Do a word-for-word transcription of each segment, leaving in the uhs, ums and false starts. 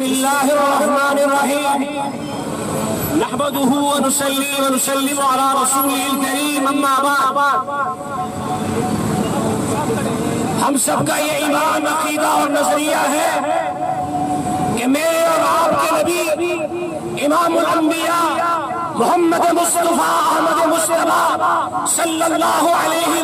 بسم اللہ الرحمن الرحیم نحمده ونصلي ونسلم على رسوله الكريم اما بعد. ہم سب کا یہ ایمان عقیدہ اور نظریہ ہے کہ میرے اور آپ کے نبی امام الانبیاء محمد مصطفیٰ احمد مصطفیٰ صلی اللہ علیہ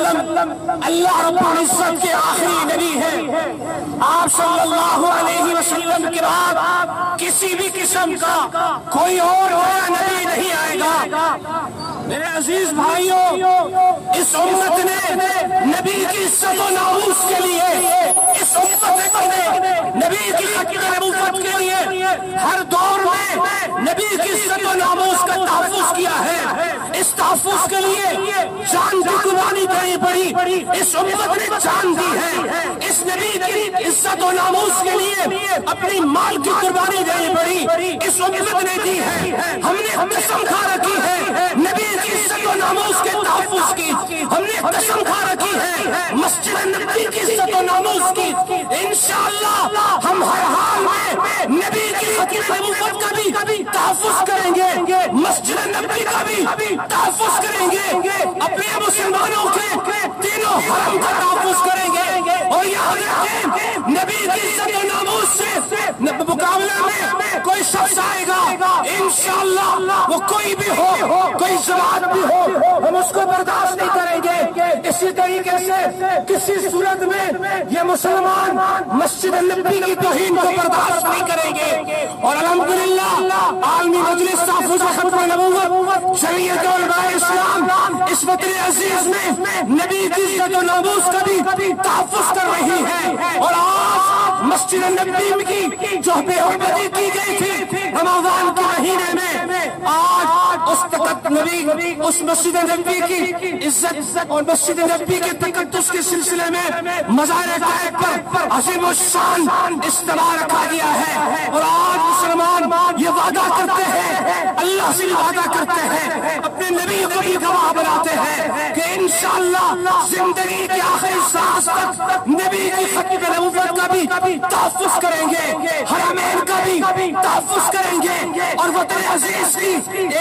وسلم اللہ رب العزت کے آخری نبی ہیں. آپ صلی اللہ علیہ وسلم کے بعد کسی بھی قسم کا کوئی اور نیا نبی نہیں آئے گا. میرے عزیز بھائیوں، اس امت نے نبی کی عزت و ناموس کے لیے، اس امت نے نبی کی ختم نبوت کے لیے ہر دور میں نبی کی عزت و ناموس کا تحفظ کیا ہے. اس تحفظ کے لیے جان کی قربانی دینی پڑی. اس امت نے جان دی ہے. اس نبی کی عزت و ناموس کے لیے اپنی مال کی قربانی دینی پڑی. اس امت نے دی ہے. ہم نے قسم کھا رکھی ہے نبی کی عزت و ناموس کے تحفظ کی. ہم نے قسم کھا رکھی ہے مسجد نبی کی عزت و ناموس کی. انشاءاللہ ہم ہر حال میں نبی کی ختم نبوت کا بھی تحفظ کریں گے، مسجد نبی کا بھی تحفظ کریں گے، اپنے مسلمانوں کے تینوں حرم کا تحفظ کریں گے. اور یاد رکھیں نبی کی عزت و ناموس سے مقابلہ میں کوئی شخص آئے گا انشاءاللہ، وہ کوئی بھی ہو، کوئی جماعت بھی ہو، ہم اس کو برداشت نہیں کریں گے. اسی طریقے سے کسی صورت میں یہ مسلمان مسجد نبی کی توہین کو برداشت نہیں کریں گے. اور الحمدللہ عالمی مجلس تحفظ ختم نبوت جمعیت علماء اسلام اس وطن عزیز میں نبی کی عزت و ناموس کا بھی تحفظ کر رہی ہے. اور آج مسجد نبی کی جو بے حرمتی کی گئی تھی رمضان کے مہینے میں، آج اس تقدس نبی اس مسجد نبی کی عزت اور مسجد نبی کے تقدس کے سلسلے میں مزار طیب پر عظیم الشان اجتماع رکھا گیا ہے. اور آج مسلمان یہ وعدہ کرتے ہیں، اللہ سے وعدہ کرتے ہیں، اپنے نبی کو بھی گواہ بناتے ہیں کہ انشاءاللہ زندگی کے آخری سانس تک نبی کی ختم نبوت کا بھی تحفظ کریں گے، حرمین کا بھی تحفظ کریں گے، اور وطن عزیز کی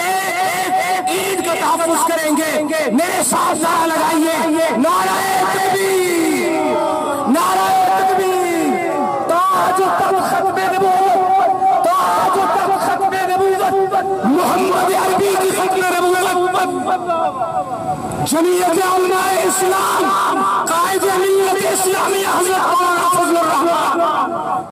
ایک عید کا تحفظ کریں گے. میرے ساتھ نعرہ لگائیے، نعرہ تکبیر، نعرہ تکبیر. تاج و تخت ختم نبوت، تاج و تخت ختم نبوت، محمد عربی کی ختم نبوت. جمعیت علماء اسلام، قائد ملت اسلامیہ حضرت مولانا فضل الرحمان